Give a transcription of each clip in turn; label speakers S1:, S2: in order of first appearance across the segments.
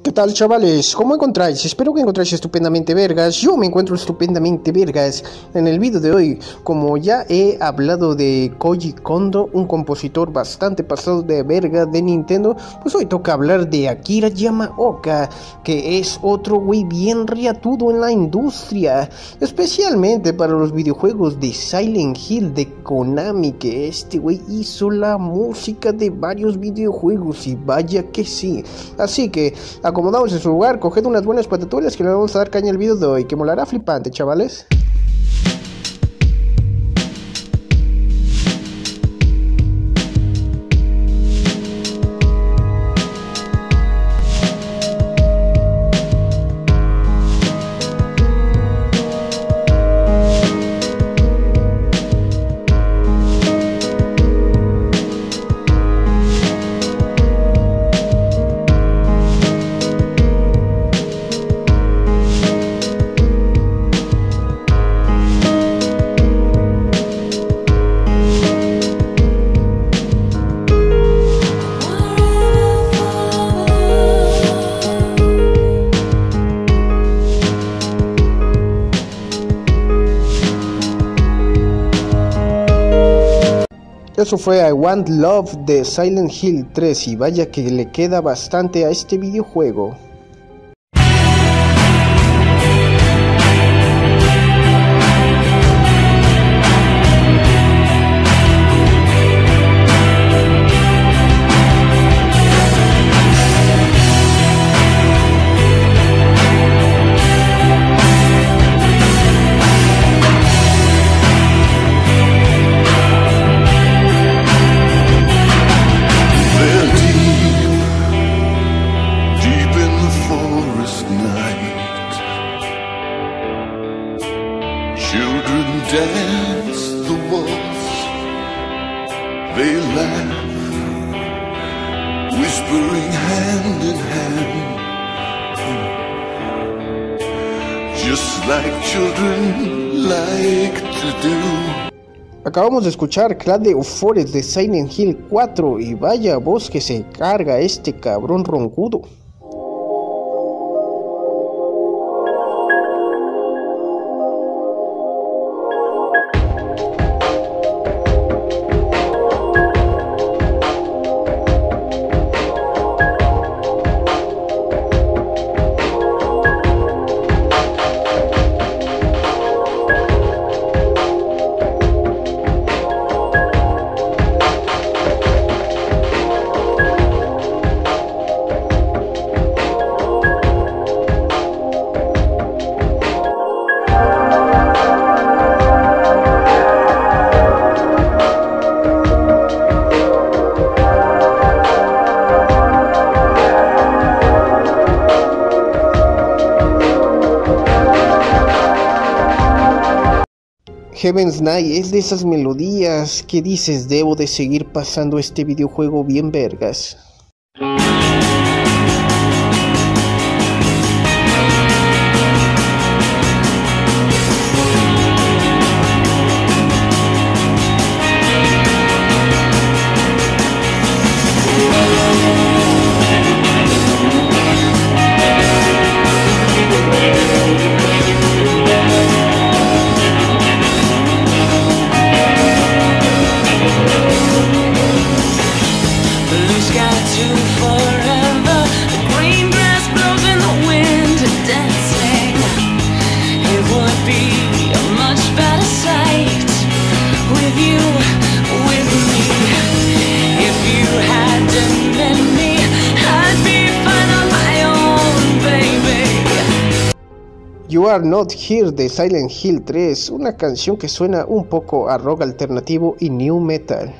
S1: ¿Qué tal, chavales? ¿Cómo encontráis? Espero que encontráis estupendamente vergas. Yo me encuentro estupendamente vergas. En el vídeo de hoy, como ya he hablado de Koji Kondo, un compositor bastante pasado de verga de Nintendo, pues hoy toca hablar de Akira Yamaoka, que es otro güey bien riatudo en la industria, especialmente para los videojuegos de Silent Hill de Konami, que este güey hizo la música de varios videojuegos y vaya que sí. Así que acomodaos en su lugar, coged unas buenas patatuelas que le vamos a dar caña al video de hoy, que molará flipante, chavales. Eso fue I Want Love de Silent Hill 3 y vaya que le queda bastante a este videojuego.
S2: Children dance the waltz, they laugh, whispering hand in hand, just like children like to do.
S1: Acabamos de escuchar Clad de Eufores de Silent Hill 4 y vaya voz que se carga este cabrón roncudo. Heaven's Night es de esas melodías que dices, debo de seguir pasando este videojuego bien vergas. You Are Not Here de Silent Hill 3, una canción que suena un poco a rock alternativo y new metal.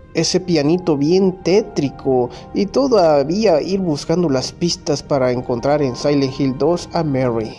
S1: ese pianito bien tétrico y todavía ir buscando las pistas para encontrar en Silent Hill 2 a Mary.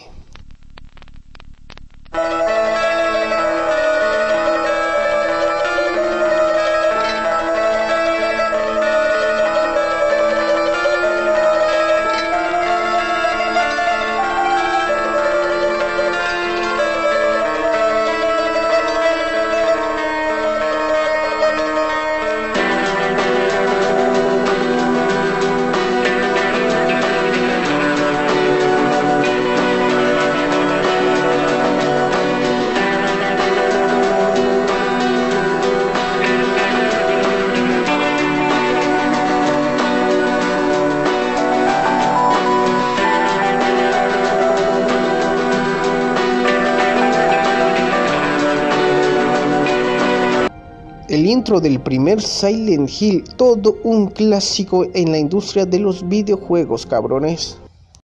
S1: El intro del primer Silent Hill, todo un clásico en la industria de los videojuegos, cabrones.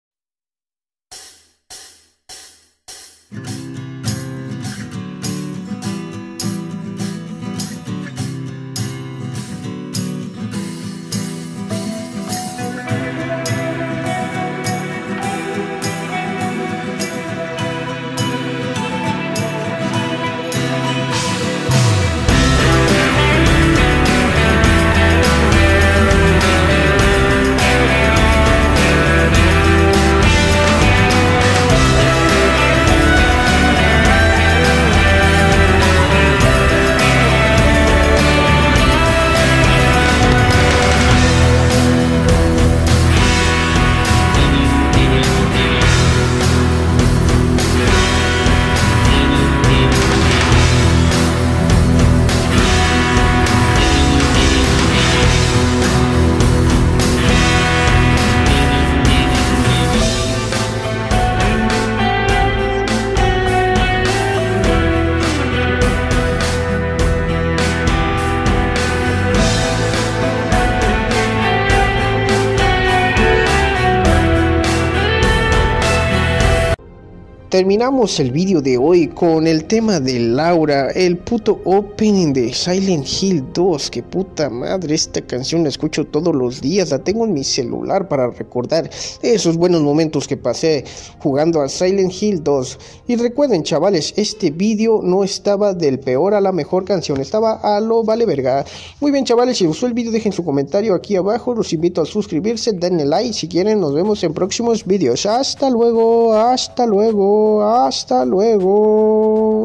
S1: Terminamos el vídeo de hoy con el tema de Laura, el puto opening de Silent Hill 2, que puta madre, esta canción la escucho todos los días, la tengo en mi celular para recordar esos buenos momentos que pasé jugando a Silent Hill 2. Y recuerden, chavales, este vídeo no estaba del peor a la mejor canción, estaba a lo vale verga. Muy bien, chavales, si les gustó el vídeo dejen su comentario aquí abajo, los invito a suscribirse, denle like si quieren, nos vemos en próximos vídeos. Hasta luego, hasta luego. Hasta luego.